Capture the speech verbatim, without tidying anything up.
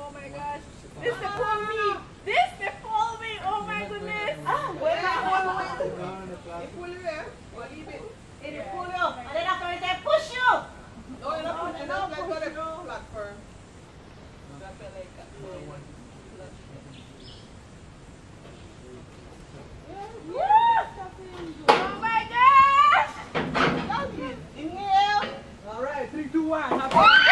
Oh my gosh. This the pull me. This the pull me. Oh my goodness. Ah, where I hold it. You pull it there. Or leave it. It pull you. And then after it, they push you. No, you're not pushing. No, let's go to the platform. That's it like that. Oh my gosh. Inhale. All right, three, two, one. Happy.